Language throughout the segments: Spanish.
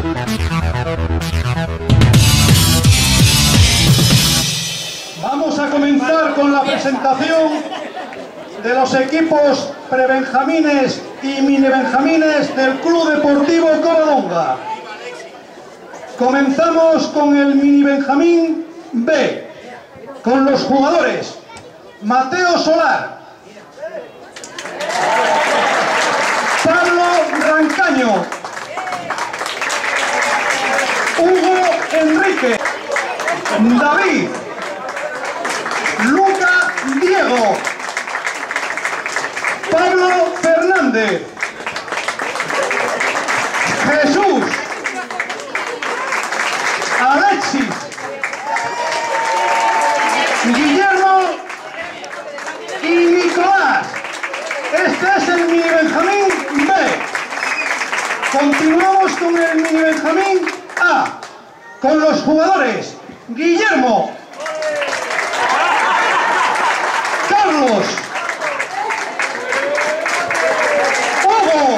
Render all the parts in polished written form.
Vamos a comenzar con la presentación de los equipos prebenjamines y minibenjamines del Club Deportivo Covadonga. Comenzamos con el minibenjamín B, con los jugadores Mateo Solar, Pablo Rancaño, Hugo Enrique, David, Luca Diego, Pablo Fernández, Jesús, Alexis, Guillermo y Nicolás. Este es el minibenjamín B. Continuamos con el minibenjamín A, con los jugadores Guillermo, Carlos, Hugo,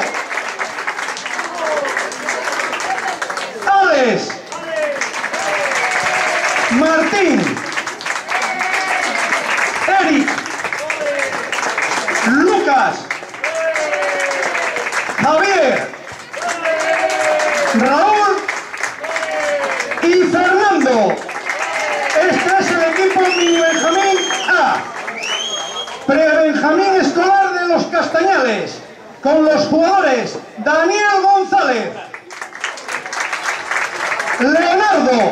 Alex, Martín, Eric, Lucas, Javier, Raúl y Fernando. Este es el equipo minibenjamín A. Prebenjamín escolar de los Castañales, con los jugadores Daniel González, Leonardo,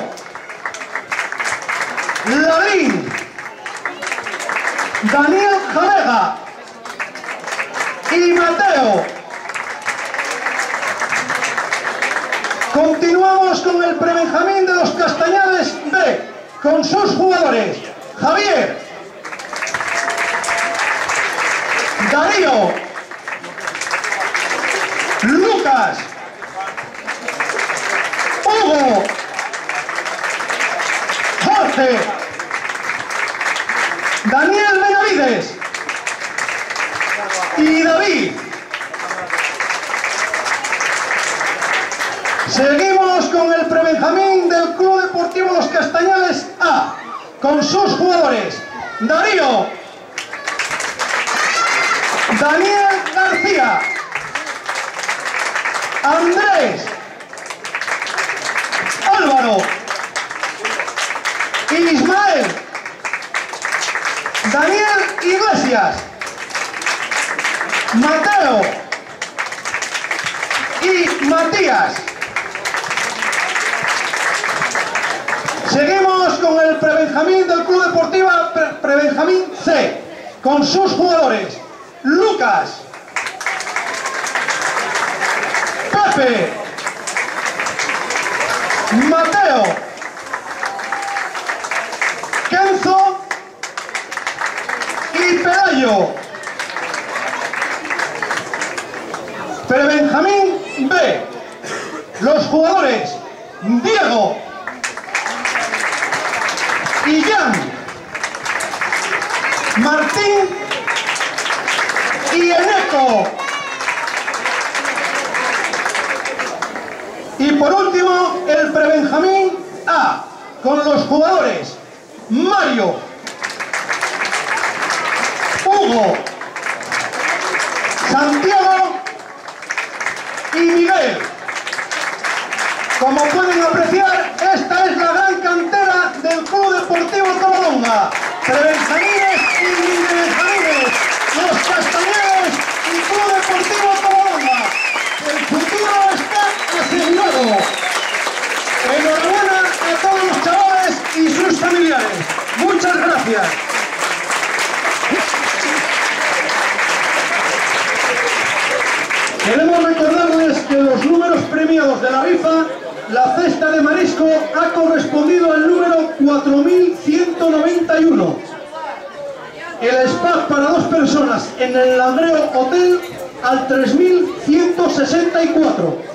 Lalín, Daniel Javega y Mateo. Continuamos con el prebenjamín de los Castañales B, con sus jugadores Javier, Darío, Lucas, Hugo, Jorge, Daniel Benavides y David. Seguimos con el prebenjamín del Club Deportivo Los Castañales A, con sus jugadores Darío, Daniel García, Andrés, Álvaro, Ismael, Daniel Iglesias, Mateo y Matías. Seguimos con el prebenjamín del Club Deportivo Prebenjamín C, con sus jugadores Lucas, Pepe, Mateo, Kenzo y Pelayo. Prebenjamín B, los jugadores Diego, Illán, Martín y Eneco. Y por último, el prebenjamín A, con los jugadores Mario, Hugo, Santiago y Miguel. Como pueden apreciar, esta es la gran cantera del Club Deportivo Covadonga. Prebenjamines y minibenjamines, los Castañales y Club Deportivo Covadonga. El futuro está asegurado. Enhorabuena a todos los chavales y sus familiares. Muchas gracias. Queremos recordarles que los números premiados de la rifa, la cesta de marisco ha correspondido al número 4191. El spa para 2 personas en el Langreo Hotel al 3164.